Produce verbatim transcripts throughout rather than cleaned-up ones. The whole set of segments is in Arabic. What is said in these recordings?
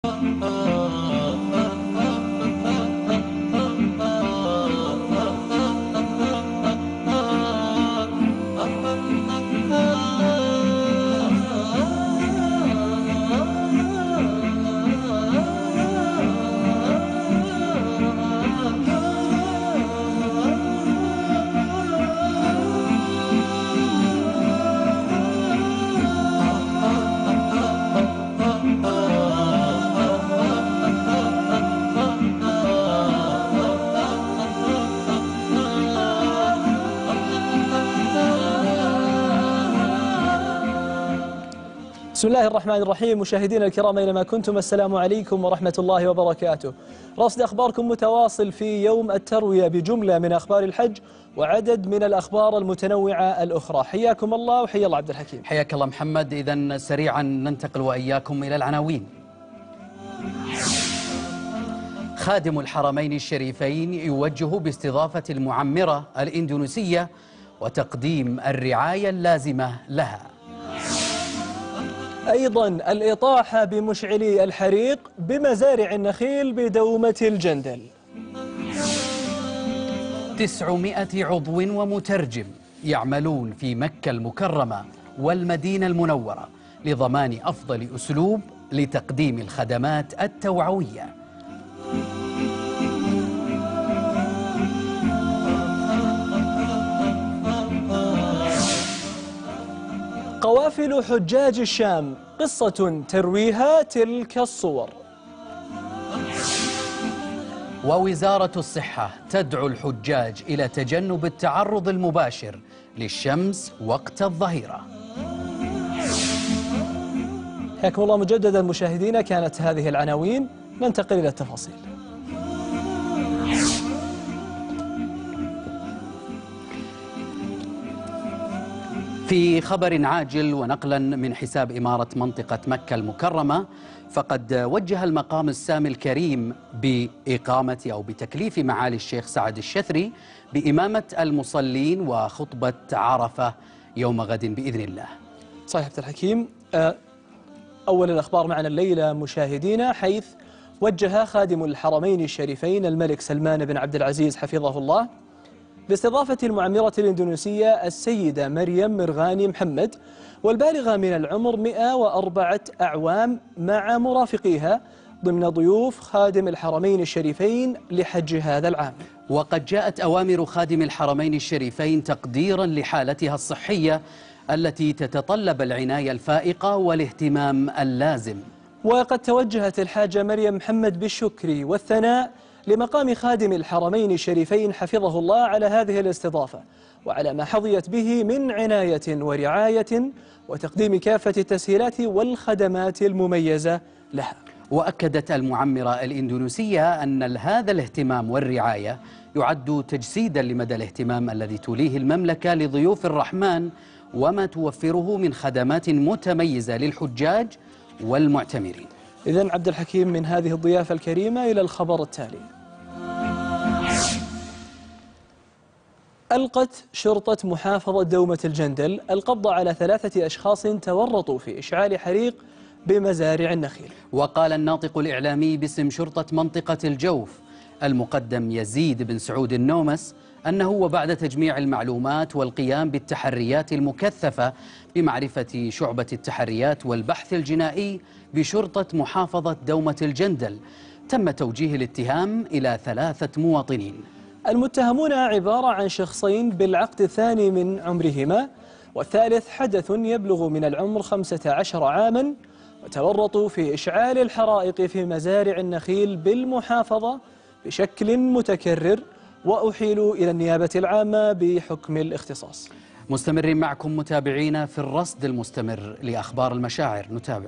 بسم الله الرحمن الرحيم. مشاهدينا الكرام أينما كنتم، السلام عليكم ورحمة الله وبركاته. رصد أخباركم متواصل في يوم التروية بجملة من أخبار الحج وعدد من الأخبار المتنوعة الأخرى. حياكم الله وحيا الله عبد الحكيم. حياك الله محمد. إذن سريعا ننتقل وإياكم إلى العناوين. خادم الحرمين الشريفين يوجه باستضافة المعمرة الإندونيسية وتقديم الرعاية اللازمة لها. أيضا الإطاحة بمشعلي الحريق بمزارع النخيل بدومة الجندل. تسعمائة عضو ومترجم يعملون في مكة المكرمة والمدينة المنورة لضمان أفضل أسلوب لتقديم الخدمات التوعوية. قوافل حجاج الشام قصة ترويها تلك الصور. ووزارة الصحة تدعو الحجاج إلى تجنب التعرض المباشر للشمس وقت الظهيرة. حياكم الله مجددا مشاهدينا. كانت هذه العناوين، ننتقل إلى التفاصيل. في خبر عاجل ونقلا من حساب إمارة منطقة مكة المكرمة، فقد وجه المقام السامي الكريم بإقامة أو بتكليف معالي الشيخ سعد الشثري بإمامة المصلين وخطبة عرفة يوم غد بإذن الله. صحيح عبد الحكيم. أول الأخبار معنا الليلة مشاهدينا، حيث وجه خادم الحرمين الشريفين الملك سلمان بن عبد العزيز حفظه الله باستضافة المعمرة الإندونيسية السيدة مريم مرغاني محمد والبالغة من العمر مئة وأربعة أعوام مع مرافقيها ضمن ضيوف خادم الحرمين الشريفين لحج هذا العام. وقد جاءت أوامر خادم الحرمين الشريفين تقديرا لحالتها الصحية التي تتطلب العناية الفائقة والاهتمام اللازم. وقد توجهت الحاجة مريم محمد بالشكر والثناء لمقام خادم الحرمين الشريفين حفظه الله على هذه الاستضافة وعلى ما حظيت به من عناية ورعاية وتقديم كافة التسهيلات والخدمات المميزة لها. وأكدت المعمرة الإندونيسية أن هذا الاهتمام والرعاية يعد تجسيدا لمدى الاهتمام الذي توليه المملكة لضيوف الرحمن وما توفره من خدمات متميزة للحجاج والمعتمرين. إذن عبد الحكيم، من هذه الضيافة الكريمة إلى الخبر التالي. ألقت شرطة محافظة دومة الجندل القبض على ثلاثة أشخاص تورطوا في إشعال حريق بمزارع النخيل. وقال الناطق الإعلامي باسم شرطة منطقة الجوف المقدم يزيد بن سعود النومس أنه وبعد تجميع المعلومات والقيام بالتحريات المكثفة بمعرفة شعبة التحريات والبحث الجنائي بشرطة محافظة دومة الجندل تم توجيه الاتهام إلى ثلاثة مواطنين. المتهمون عبارة عن شخصين بالعقد الثاني من عمرهما، والثالث حدث يبلغ من العمر خمسة عشر عاما، وتورطوا في إشعال الحرائق في مزارع النخيل بالمحافظة بشكل متكرر، وأحيلوا إلى النيابة العامة بحكم الاختصاص. مستمرين معكم متابعينا في الرصد المستمر لأخبار المشاعر. نتابع.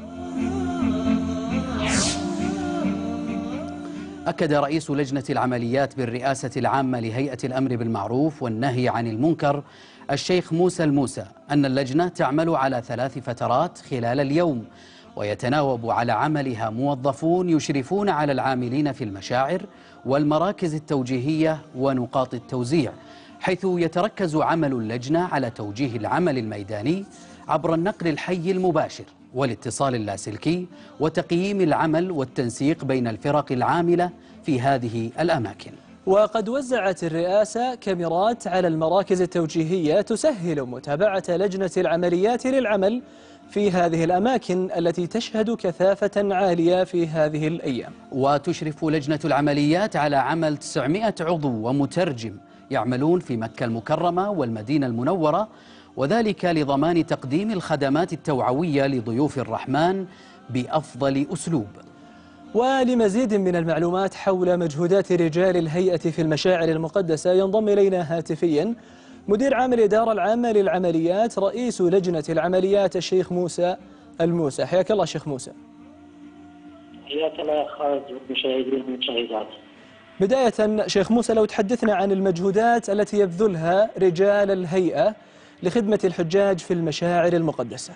أكد رئيس لجنة العمليات بالرئاسة العامة لهيئة الأمر بالمعروف والنهي عن المنكر الشيخ موسى الموسى أن اللجنة تعمل على ثلاث فترات خلال اليوم، ويتناوب على عملها موظفون يشرفون على العاملين في المشاعر والمراكز التوجيهية ونقاط التوزيع، حيث يتركز عمل اللجنة على توجيه العمل الميداني عبر النقل الحي المباشر والاتصال اللاسلكي وتقييم العمل والتنسيق بين الفرق العاملة في هذه الأماكن. وقد وزعت الرئاسة كاميرات على المراكز التوجيهية تسهل متابعة لجنة العمليات للعمل في هذه الأماكن التي تشهد كثافة عالية في هذه الأيام. وتشرف لجنة العمليات على عمل تسعمائة عضو ومترجم يعملون في مكة المكرمة والمدينة المنورة، وذلك لضمان تقديم الخدمات التوعوية لضيوف الرحمن بأفضل أسلوب. ولمزيد من المعلومات حول مجهودات رجال الهيئة في المشاعر المقدسة ينضم إلينا هاتفيا مدير عام الإدارة العامة للعمليات رئيس لجنة العمليات الشيخ موسى الموسى. حياك الله شيخ موسى. حياك الله يا خالد والمشاهدين والمشاهدات. بداية شيخ موسى، لو تحدثنا عن المجهودات التي يبذلها رجال الهيئة لخدمة الحجاج في المشاعر المقدسة.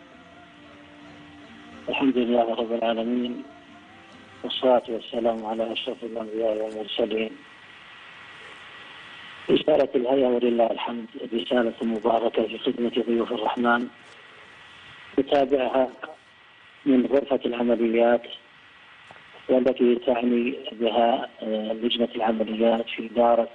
الحمد لله رب العالمين، والصلاة والسلام على أشرف الأنبياء والمرسلين. رسالة الهيئة ولله الحمد رسالة مباركة في خدمة ضيوف الرحمن، نتابعها من غرفة العمليات والتي تعني بها لجنة العمليات في إدارة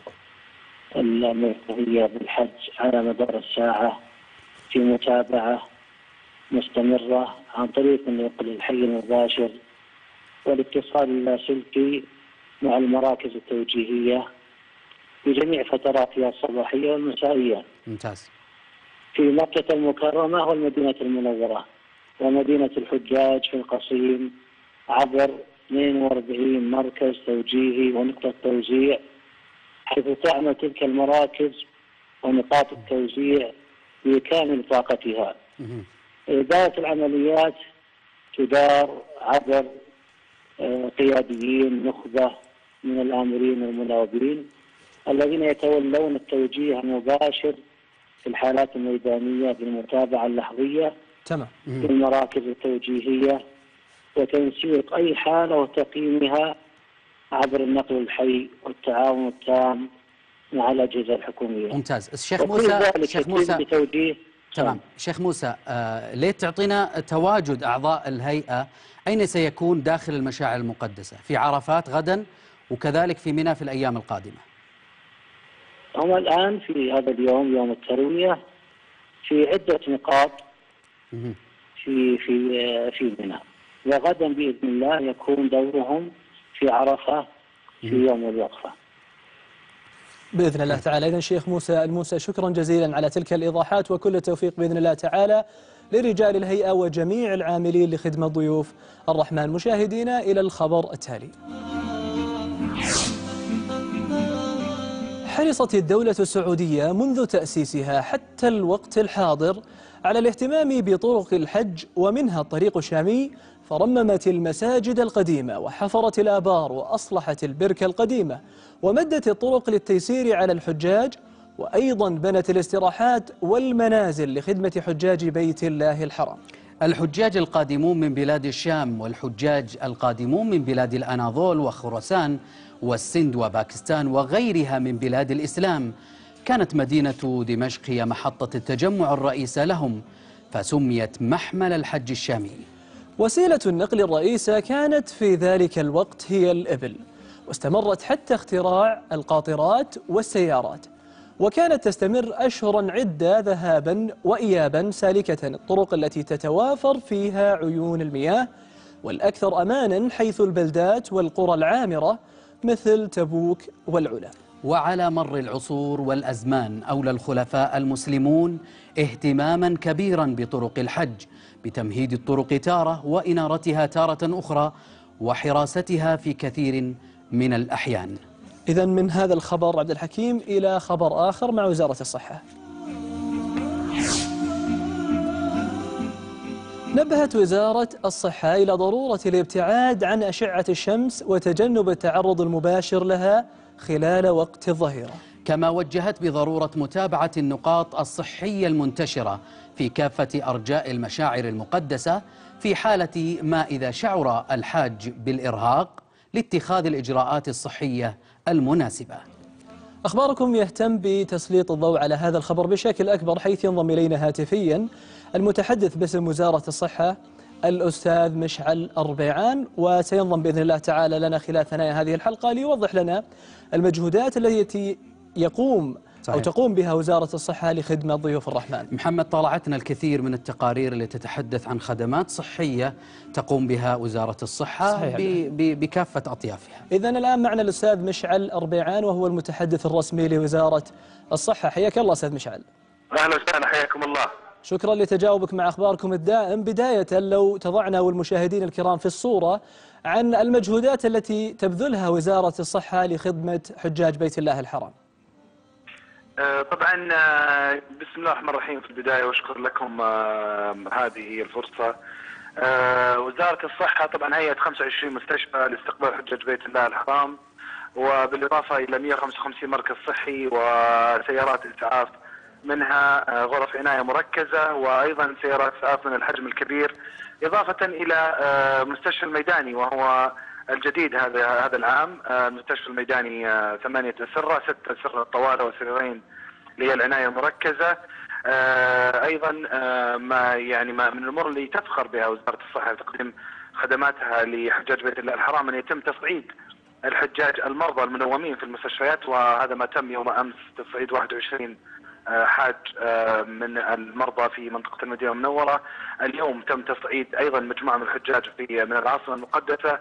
المركزية بالحج على مدار الساعة، في متابعة مستمرة عن طريق النقل الحي المباشر والاتصال اللاسلكي مع المراكز التوجيهية في جميع فتراتها الصباحية والمسائية. ممتاز. في مكة المكرمة والمدينة المنورة ومدينة الحجاج في القصيم عبر اثنين وأربعين مركز توجيهي ونقطة توزيع، حيث تعمل تلك المراكز ونقاط التوزيع بكامل طاقتها. إدارة العمليات تدار عبر قياديين نخبة من الآمرين والمناوبين الذين يتولون التوجيه المباشر في الحالات الميدانية بالمتابعة اللحظية تمام. في المراكز التوجيهية وتنسيق أي حالة وتقييمها عبر النقل الحي والتعاون التام مع الأجهزة الحكومية. ممتاز. الشيخ موسى الشيخ موسى بتوجيه تمام. شيخ موسى، آه ليه تعطينا تواجد أعضاء الهيئة أين سيكون داخل المشاعر المقدسة؟ في عرفات غدا وكذلك في منى في الأيام القادمة. هم الآن في هذا اليوم يوم التروية في عدة نقاط في في في منى، وغدا بإذن الله يكون دورهم في عرفة في يوم الوقفة بإذن الله تعالى. إذن شيخ موسى الموسى، شكرا جزيلا على تلك الإيضاحات، وكل التوفيق بإذن الله تعالى لرجال الهيئة وجميع العاملين لخدمة ضيوف الرحمن. مشاهدينا إلى الخبر التالي. حرصت الدولة السعودية منذ تأسيسها حتى الوقت الحاضر على الاهتمام بطرق الحج، ومنها الطريق الشامي، فرممت المساجد القديمة وحفرت الآبار وأصلحت البركة القديمة ومدت الطرق للتيسير على الحجاج، وأيضا بنت الاستراحات والمنازل لخدمة حجاج بيت الله الحرام. الحجاج القادمون من بلاد الشام والحجاج القادمون من بلاد الأناضول وخراسان والسند وباكستان وغيرها من بلاد الإسلام، كانت مدينة دمشق هي محطة التجمع الرئيسة لهم، فسميت محمل الحج الشامي. وسيلة النقل الرئيسة كانت في ذلك الوقت هي الإبل، واستمرت حتى اختراع القاطرات والسيارات، وكانت تستمر أشهرا عدة ذهابا وإيابا سالكة الطرق التي تتوافر فيها عيون المياه والأكثر أمانا حيث البلدات والقرى العامرة مثل تبوك والعلا. وعلى مر العصور والأزمان أولى الخلفاء المسلمون اهتماما كبيرا بطرق الحج، بتمهيد الطرق تارة وإنارتها تارة أخرى وحراستها في كثير من الأحيان. إذن من هذا الخبر عبد الحكيم إلى خبر آخر مع وزارة الصحة. نبهت وزارة الصحة إلى ضرورة الابتعاد عن أشعة الشمس وتجنب التعرض المباشر لها خلال وقت الظهيرة، كما وجهت بضرورة متابعة النقاط الصحية المنتشرة في كافة أرجاء المشاعر المقدسة في حالة ما إذا شعر الحاج بالإرهاق لاتخاذ الإجراءات الصحية المناسبة. أخباركم يهتم بتسليط الضوء على هذا الخبر بشكل أكبر، حيث ينضم إلينا هاتفيا المتحدث باسم وزارة الصحة الأستاذ مشعل أربيعان، وسينضم بإذن الله تعالى لنا خلال ثنايا هذه الحلقة ليوضح لنا المجهودات التي يقوم صحيح. أو تقوم بها وزارة الصحة لخدمة ضيوف الرحمن. محمد، طالعتنا الكثير من التقارير اللي تتحدث عن خدمات صحية تقوم بها وزارة الصحة بكافة أطيافها. إذن الآن معنا الأستاذ مشعل أربيعان وهو المتحدث الرسمي لوزارة الصحة. حياك الله أستاذ مشعل. أهلا وسهلا، حياكم الله. شكرا لتجاوبك مع أخباركم الدائم. بداية لو تضعنا والمشاهدين الكرام في الصورة عن المجهودات التي تبذلها وزارة الصحة لخدمة حجاج بيت الله الحرام. طبعا بسم الله الرحمن الرحيم. في البداية واشكر لكم هذه الفرصة. وزارة الصحة طبعا هيئة خمسة وعشرين مستشفى لاستقبال حجاج بيت الله الحرام، وبالإضافة إلى مئة وخمسة وخمسين مركز صحي وسيارات إسعاف، منها غرف عناية مركزة وأيضا سيارات إسعاف من الحجم الكبير، إضافة إلى مستشفى الميداني وهو الجديد هذا هذا العام. المستشفى الميداني ثمانية أسرة، ستة أسرة طوارئ وسريرين للعناية المركزة. أيضا ما يعني ما من الأمور اللي تفخر بها وزارة الصحة لتقديم خدماتها لحجاج بيت الله الحرام أن يتم تصعيد الحجاج المرضى المنومين في المستشفيات، وهذا ما تم يوم أمس، تصعيد واحد وعشرين حاج من المرضى في منطقة المدينة المنورة. اليوم تم تصعيد أيضا مجموعة من الحجاج في من العاصمة المقدسة،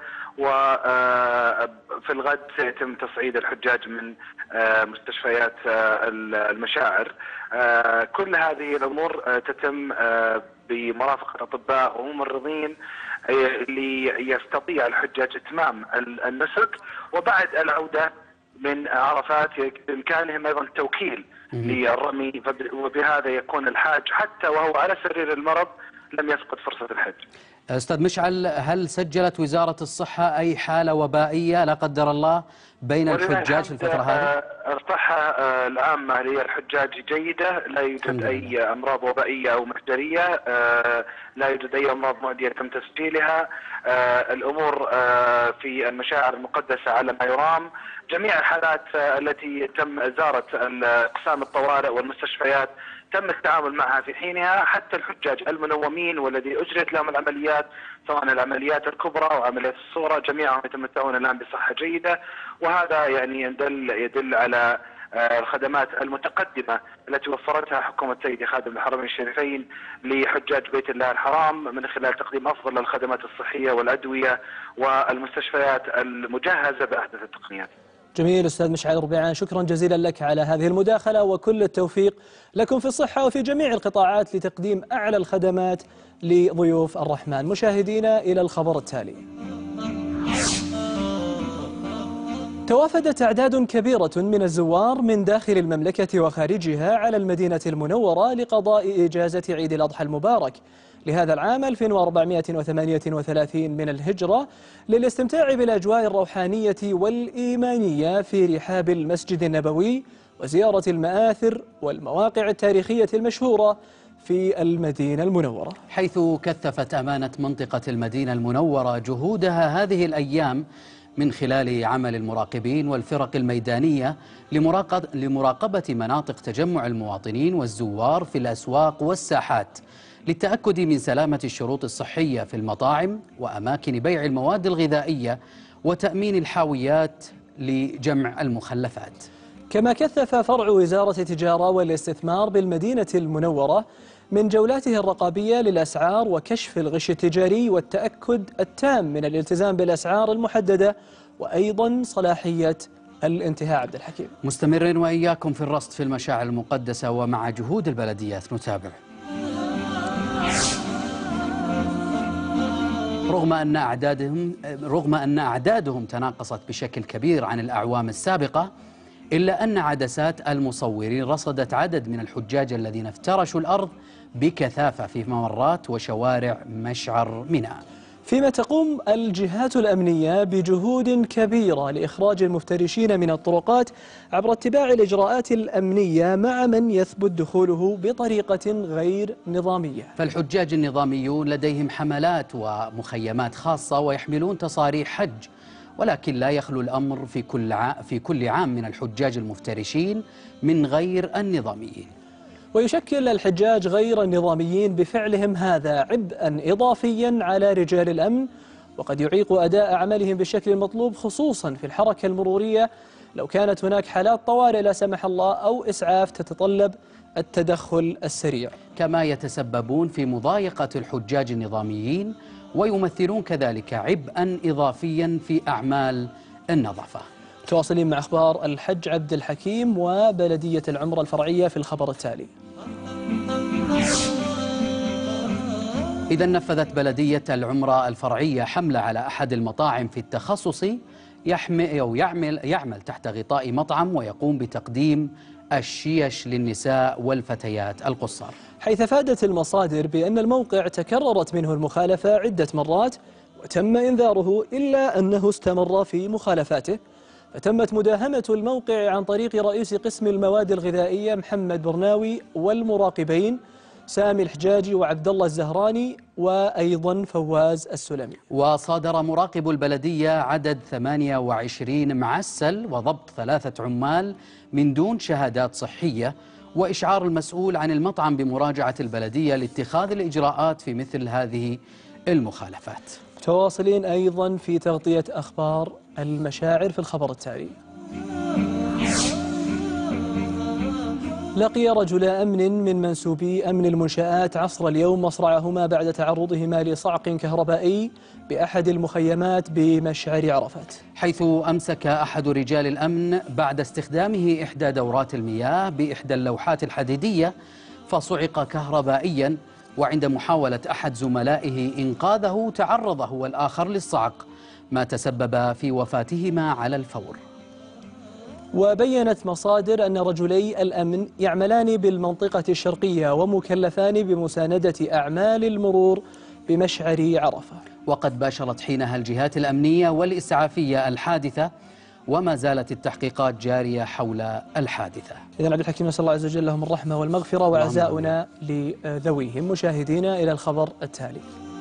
وفي الغد سيتم تصعيد الحجاج من مستشفيات المشاعر. كل هذه الأمور تتم بمرافقة أطباء وممرضين ليستطيع الحجاج إتمام النسك، وبعد العودة من عرفات بإمكانهم أيضا التوكيل للرمي، وبهذا يكون الحاج حتى وهو على سرير المرض لم يفقد فرصة الحج. أستاذ مشعل، هل سجلت وزارة الصحة أي حالة وبائية لا قدر الله بين الحجاج في الفترة هذه؟ الصحة العامة للحجاج جيدة، لا يوجد أي أمراض وبائية أو محجرية، لا يوجد أي أمراض معدية تم تسجيلها. الأمور في المشاعر المقدسة على ما يرام. جميع الحالات التي تم زارت أقسام الطوارئ والمستشفيات تم التعامل معها في حينها، حتى الحجاج المنومين والذي أجرت لهم العمليات سواء العمليات الكبرى أو عمليات الصغرى جميعهم يتمتعون الآن بصحة جيدة، وهذا يعني يدل يدل على الخدمات المتقدمة التي وفرتها حكومة سيدي خادم الحرمين الشريفين لحجاج بيت الله الحرام من خلال تقديم أفضل الخدمات الصحية والأدوية والمستشفيات المجهزة بأحدث التقنيات. جميل أستاذ مشعل أربيعان، شكرا جزيلا لك على هذه المداخلة، وكل التوفيق لكم في الصحة وفي جميع القطاعات لتقديم أعلى الخدمات لضيوف الرحمن. مشاهدينا إلى الخبر التالي. توافدت أعداد كبيرة من الزوار من داخل المملكة وخارجها على المدينة المنورة لقضاء إجازة عيد الأضحى المبارك لهذا العام ألف وأربعمئة وثمانية وثلاثين من الهجرة، للاستمتاع بالأجواء الروحانية والإيمانية في رحاب المسجد النبوي وزيارة المآثر والمواقع التاريخية المشهورة في المدينة المنورة، حيث كثفت أمانة منطقة المدينة المنورة جهودها هذه الأيام من خلال عمل المراقبين والفرق الميدانية لمراقبة مناطق تجمع المواطنين والزوار في الأسواق والساحات، للتأكد من سلامة الشروط الصحية في المطاعم وأماكن بيع المواد الغذائية وتأمين الحاويات لجمع المخلفات. كما كثف فرع وزارة التجارة والاستثمار بالمدينة المنورة من جولاته الرقابية للأسعار وكشف الغش التجاري والتأكد التام من الالتزام بالأسعار المحددة وأيضا صلاحية الانتهاء. عبد الحكيم، مستمرين وإياكم في الرصد في المشاعر المقدسة ومع جهود البلديات. نتابع. رغم أن أعدادهم رغم أن أعدادهم تناقصت بشكل كبير عن الأعوام السابقة، إلا أن عدسات المصورين رصدت عدد من الحجاج الذين افترشوا الأرض بكثافة في ممرات وشوارع مشعر منى، فيما تقوم الجهات الأمنية بجهود كبيرة لإخراج المفترشين من الطرقات عبر اتباع الإجراءات الأمنية مع من يثبت دخوله بطريقة غير نظامية. فالحجاج النظاميون لديهم حملات ومخيمات خاصة ويحملون تصاريح حج، ولكن لا يخلو الأمر في كل في كل عام من الحجاج المفترشين من غير النظاميين. ويشكل الحجاج غير النظاميين بفعلهم هذا عبئا إضافيا على رجال الأمن، وقد يعيق أداء عملهم بالشكل المطلوب، خصوصا في الحركة المرورية لو كانت هناك حالات طوارئ لا سمح الله أو إسعاف تتطلب التدخل السريع. كما يتسببون في مضايقة الحجاج النظاميين ويمثلون كذلك عبئا إضافيا في أعمال النظافة. تواصلين مع أخبار الحج عبد الحكيم وبلدية العمرة الفرعية في الخبر التالي. إذا نفذت بلدية العمرة الفرعية حملة على أحد المطاعم في التخصص يحمل أو يعمل يعمل تحت غطاء مطعم ويقوم بتقديم الشيش للنساء والفتيات القصار، حيث أفادت المصادر بأن الموقع تكررت منه المخالفة عدة مرات وتم إنذاره، إلا أنه استمر في مخالفاته، فتمت مداهمة الموقع عن طريق رئيس قسم المواد الغذائية محمد برناوي والمراقبين سامي الحجاجي وعبد الله الزهراني وأيضا فواز السلمي. وصادر مراقب البلدية عدد ثمانية وعشرين معسل وضبط ثلاثة عمال من دون شهادات صحية، وإشعار المسؤول عن المطعم بمراجعة البلدية لاتخاذ الإجراءات في مثل هذه المخالفات. تواصلين أيضا في تغطية أخبار المشاعر في الخبر التالي. لقي رجل أمن من منسوبي أمن المنشآت عصر اليوم مصرعهما بعد تعرضهما لصعق كهربائي بأحد المخيمات بمشعر عرفات، حيث أمسك أحد رجال الأمن بعد استخدامه إحدى دورات المياه بإحدى اللوحات الحديدية فصعق كهربائيا، وعند محاولة أحد زملائه إنقاذه تعرض هو الآخر للصعق، ما تسبب في وفاتهما على الفور. وبينت مصادر أن رجلي الأمن يعملان بالمنطقة الشرقية ومكلفان بمساندة أعمال المرور بمشعر عرفة. وقد باشرت حينها الجهات الأمنية والإسعافية الحادثة، وما زالت التحقيقات جارية حول الحادثة. إذن عبد الحكيم نسأل الله عز وجل لهم الرحمة والمغفرة، وعزاؤنا لذويهم. مشاهدينا إلى الخبر التالي.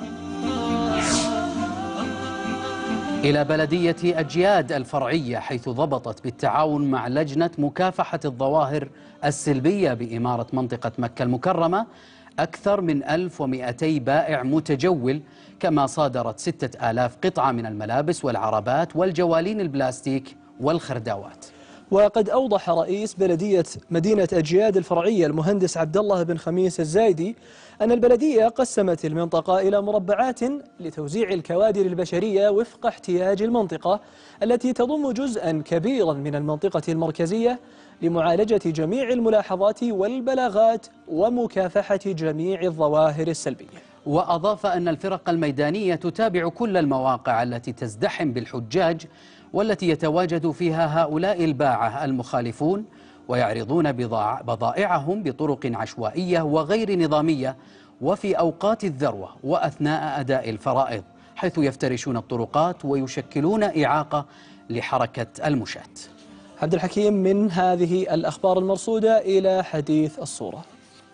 إلى بلدية أجياد الفرعية، حيث ضبطت بالتعاون مع لجنة مكافحة الظواهر السلبية بإمارة منطقة مكة المكرمة أكثر من ألف ومئتي بائع متجول، كما صادرت ستة آلاف قطعة من الملابس والعربات والجوالين البلاستيك والخرداوات. وقد أوضح رئيس بلدية مدينة أجياد الفرعية المهندس عبد الله بن خميس الزايدي أن البلدية قسمت المنطقة إلى مربعات لتوزيع الكوادر البشرية وفق احتياج المنطقة، التي تضم جزءا كبيرا من المنطقة المركزية لمعالجة جميع الملاحظات والبلاغات ومكافحة جميع الظواهر السلبية. وأضاف أن الفرق الميدانية تتابع كل المواقع التي تزدحم بالحجاج والتي يتواجد فيها هؤلاء الباعة المخالفون، ويعرضون بضائعهم بطرق عشوائية وغير نظامية وفي أوقات الذروة وأثناء أداء الفرائض، حيث يفترشون الطرقات ويشكلون إعاقة لحركة المشاة. عبد الحكيم، من هذه الأخبار المرصودة إلى حديث الصورة.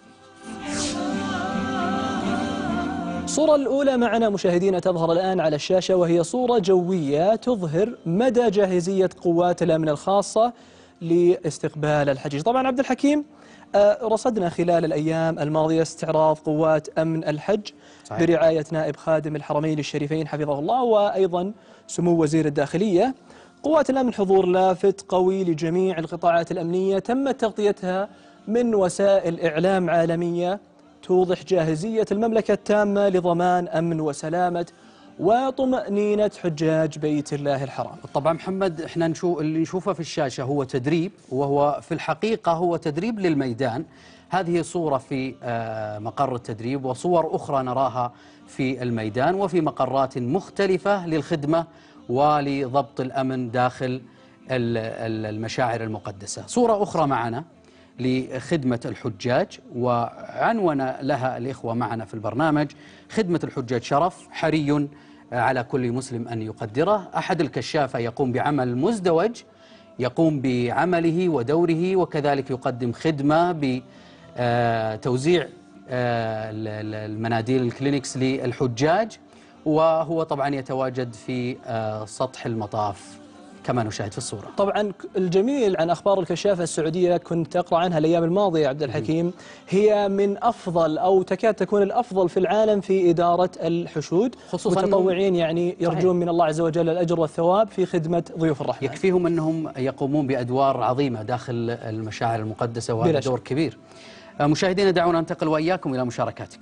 الصورة الأولى معنا مشاهدينا تظهر الآن على الشاشة، وهي صورة جوية تظهر مدى جاهزية قوات الأمن الخاصة لاستقبال الحجيج. طبعا عبد الحكيم، رصدنا خلال الأيام الماضية استعراض قوات أمن الحج صحيح. برعاية نائب خادم الحرمين الشريفين حفظه الله وأيضا سمو وزير الداخلية. قوات الأمن حضور لافت قوي لجميع القطاعات الأمنية، تمت تغطيتها من وسائل إعلام عالمية توضح جاهزية المملكة التامة لضمان أمن وسلامة وطمأنينة حجاج بيت الله الحرام. طبعا محمد، احنا نشوف اللي نشوفه في الشاشة هو تدريب، وهو في الحقيقة هو تدريب للميدان. هذه صورة في مقر التدريب، وصور أخرى نراها في الميدان وفي مقرات مختلفة للخدمة ولضبط الأمن داخل المشاعر المقدسة. صورة أخرى معنا لخدمة الحجاج، وعنون لها الإخوة معنا في البرنامج: خدمة الحجاج شرف حري على كل مسلم أن يقدره. أحد الكشافة يقوم بعمل مزدوج، يقوم بعمله ودوره، وكذلك يقدم خدمة بتوزيع المناديل الكلينكس للحجاج، وهو طبعا يتواجد في سطح المطاف كما نشاهد في الصورة. طبعا الجميل عن أخبار الكشافة السعودية كنت أقرأ عنها الأيام الماضية عبد الحكيم، هي من أفضل أو تكاد تكون الأفضل في العالم في إدارة الحشود، خصوصا متطوعين يعني يرجون صحيح. من الله عز وجل الأجر والثواب في خدمة ضيوف الرحمن. يكفيهم أنهم يقومون بأدوار عظيمة داخل المشاعر المقدسة، وهذا دور كبير. مشاهدينا دعونا ننتقل وإياكم إلى مشاركاتكم.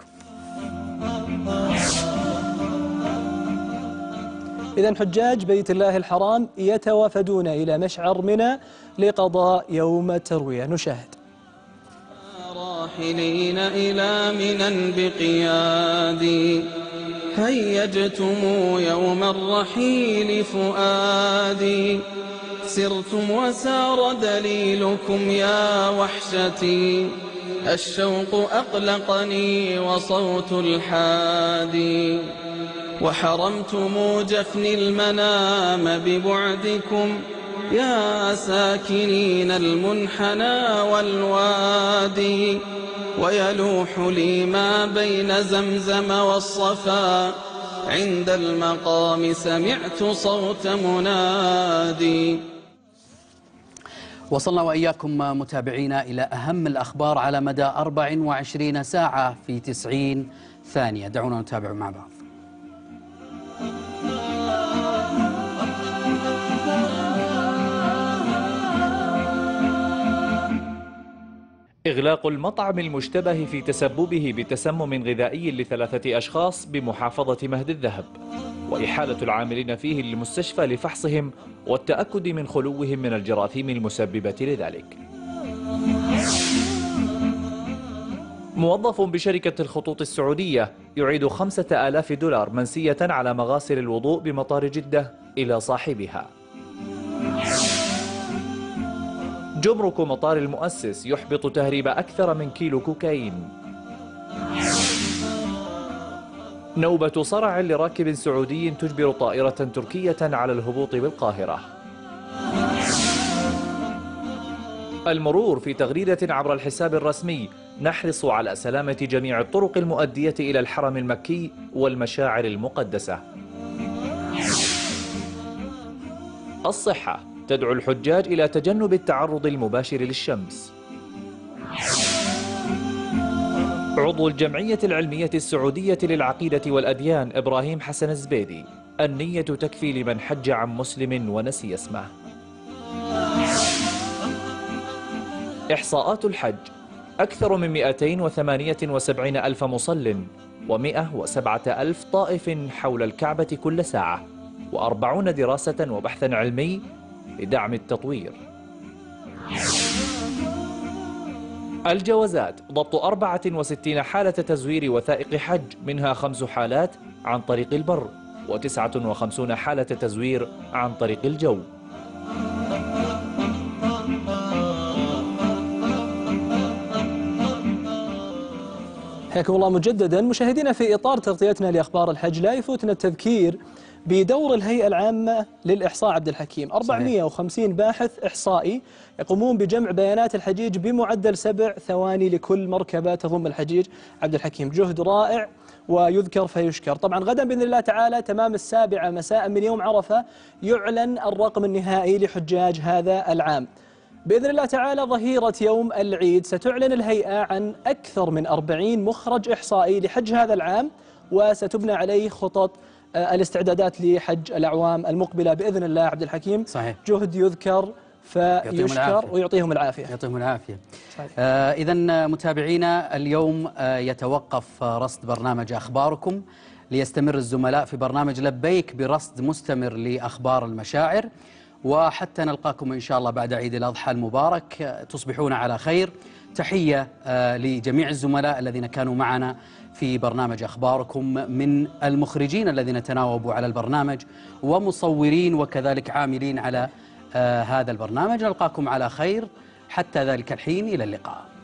إذن حجاج بيت الله الحرام يتوافدون إلى مشعر منى لقضاء يوم التروية، نشاهد. راحلين إلى منى بقيادي هيجتم يوم الرحيل فؤادي سرتم وسار دليلكم يا وحشتي الشوق أقلقني وصوت الحادي وحرمتم جفني المنام ببعدكم يا ساكنين المنحنى والوادي ويلوح لي ما بين زمزم والصفا عند المقام سمعت صوت منادي. وصلنا وإياكم متابعينا إلى أهم الأخبار على مدى أربع وعشرين ساعة في تسعين ثانية، دعونا نتابع مع بعض. إغلاق المطعم المشتبه في تسببه بتسمم غذائي لثلاثة أشخاص بمحافظة مهد الذهب، وإحالة العاملين فيه للمستشفى لفحصهم والتأكد من خلوهم من الجراثيم المسببة لذلك. موظف بشركة الخطوط السعودية يعيد خمسة آلاف دولار منسية على مغاسل الوضوء بمطار جدة إلى صاحبها. جمرك مطار المؤسس يحبط تهريب أكثر من كيلو كوكايين. نوبة صرع لراكب سعودي تجبر طائرة تركية على الهبوط بالقاهرة. المرور في تغريدة عبر الحساب الرسمي: نحرص على سلامة جميع الطرق المؤدية إلى الحرم المكي والمشاعر المقدسة. الصحة تدعو الحجاج إلى تجنب التعرض المباشر للشمس. عضو الجمعية العلمية السعودية للعقيدة والأديان إبراهيم حسن الزبيدي: النية تكفي لمن حج عن مسلم ونسي اسمه. إحصاءات الحج: أكثر من مئتين وثمانية وسبعين ألف مصل ومئة وسبعة ألف طائف حول الكعبة كل ساعة، وأربعون دراسة وبحثا علمي لدعم التطوير. الجوازات: ضبط أربعة وستين حالة تزوير وثائق حج، منها خمس حالات عن طريق البر وتسعة وخمسين حالة تزوير عن طريق الجو. حياكم الله مجددا. مشاهدينا، في إطار تغطيتنا لأخبار الحج لا يفوتنا التذكير بدور الهيئة العامة للإحصاء عبد الحكيم. أربعمئة وخمسين باحث إحصائي يقومون بجمع بيانات الحجيج بمعدل سبع ثواني لكل مركبة تضم الحجيج عبد الحكيم. جهد رائع ويذكر فيشكر. طبعا غدا بإذن الله تعالى تمام السابعة مساء من يوم عرفة يعلن الرقم النهائي لحجاج هذا العام. بإذن الله تعالى ظهيرة يوم العيد ستعلن الهيئة عن أكثر من أربعين مخرج إحصائي لحج هذا العام، وستبنى عليه خطط الاستعدادات لحج الأعوام المقبلة بإذن الله عبد الحكيم. صحيح. جهد يذكر فيشكر ويعطيهم العافية. يعطيهم العافية. آه إذن متابعينا، اليوم آه يتوقف رصد برنامج أخباركم ليستمر الزملاء في برنامج لبيك برصد مستمر لأخبار المشاعر، وحتى نلقاكم إن شاء الله بعد عيد الأضحى المبارك تصبحون على خير. تحية آه لجميع الزملاء الذين كانوا معنا في برنامج أخباركم، من المخرجين الذين تناوبوا على البرنامج ومصورين وكذلك عاملين على آه هذا البرنامج. نلقاكم على خير حتى ذلك الحين، إلى اللقاء.